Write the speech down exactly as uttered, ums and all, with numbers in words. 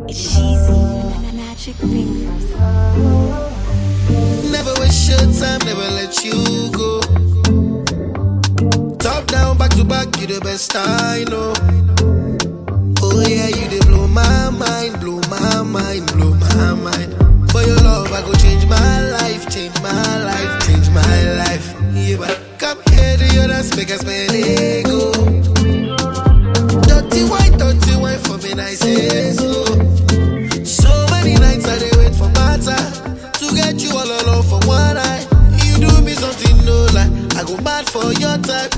It's cheesy, magic fingers. Never waste your time, never let you go. Top down, back to back, you the best I know. Oh yeah, you dey blow my mind, blow my mind, blow my mind. For your love, I go change my life, change my life, change my life. Yeah, but come here, do your dance, make us spend ego. Dirty white, dirty white for me, I say so. So many nights I dey wait for matter to get you all alone for one night. You do me something no lie, I go mad for your type.